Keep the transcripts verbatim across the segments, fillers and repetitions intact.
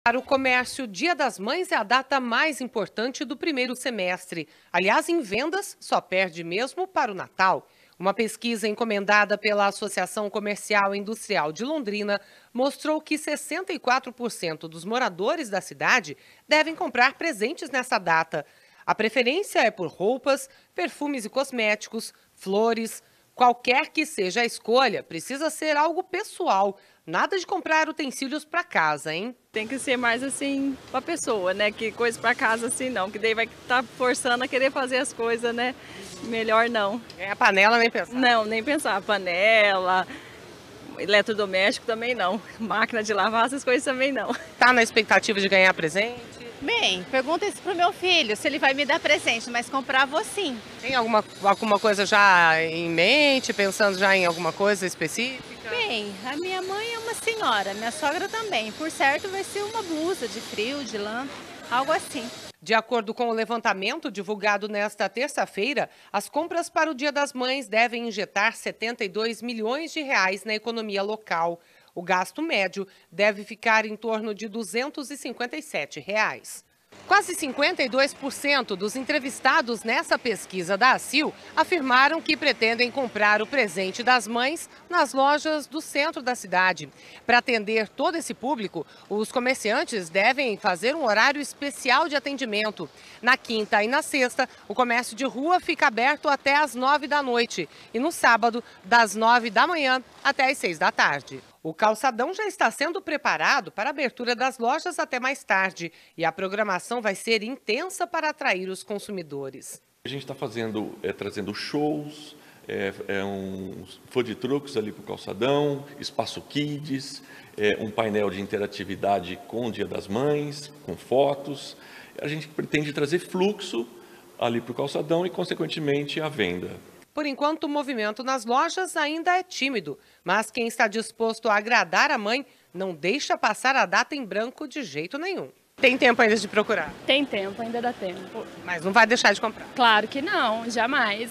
Para o comércio, Dia das Mães é a data mais importante do primeiro semestre. Aliás, em vendas, só perde mesmo para o Natal. Uma pesquisa encomendada pela Associação Comercial e Industrial de Londrina mostrou que sessenta e quatro por cento dos moradores da cidade devem comprar presentes nessa data. A preferência é por roupas, perfumes e cosméticos, flores. Qualquer que seja a escolha, precisa ser algo pessoal. Nada de comprar utensílios para casa, hein? Tem que ser mais assim para a pessoa, né? Que coisa para casa assim não, que daí vai estar forçando a querer fazer as coisas, né? Melhor não. É a panela, nem pensar. Não, nem pensar. Panela, eletrodoméstico também não. Máquina de lavar, essas coisas também não. Tá na expectativa de ganhar presente? Bem, pergunta isso pro meu filho, se ele vai me dar presente, mas comprar vou sim. Tem alguma, alguma coisa já em mente, pensando já em alguma coisa específica? Bem, a minha mãe é uma senhora, minha sogra também. Por certo vai ser uma blusa de frio, de lã, algo assim. De acordo com o levantamento divulgado nesta terça-feira, as compras para o Dia das Mães devem injetar setenta e dois milhões de reais na economia local. O gasto médio deve ficar em torno de duzentos e cinquenta e sete reais. Quase cinquenta e dois por cento dos entrevistados nessa pesquisa da ACIL afirmaram que pretendem comprar o presente das mães nas lojas do centro da cidade. Para atender todo esse público, os comerciantes devem fazer um horário especial de atendimento. Na quinta e na sexta, o comércio de rua fica aberto até às nove da noite e no sábado, das nove da manhã até às seis da tarde. O calçadão já está sendo preparado para a abertura das lojas até mais tarde e a programação vai ser intensa para atrair os consumidores. A gente está fazendo, é, trazendo shows, é, é uns food trucks ali para o calçadão, espaço kids, é, um painel de interatividade com o Dia das Mães, com fotos. A gente pretende trazer fluxo ali para o calçadão e, consequentemente, a venda. Por enquanto, o movimento nas lojas ainda é tímido, mas quem está disposto a agradar a mãe não deixa passar a data em branco de jeito nenhum. Tem tempo ainda de procurar? Tem tempo, ainda dá tempo. Mas não vai deixar de comprar? Claro que não, jamais.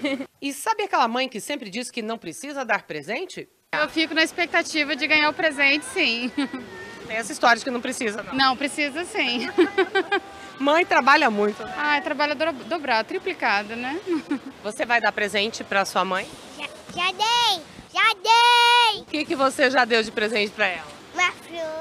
E sabe aquela mãe que sempre diz que não precisa dar presente? Eu fico na expectativa de ganhar o presente, sim. Tem essa história de que não precisa, não. Não, precisa sim. Mãe trabalha muito. Ah, trabalha dobrado, triplicado, né? Você vai dar presente para sua mãe? Já, já dei, já dei. O que, que você já deu de presente para ela? Uma flor.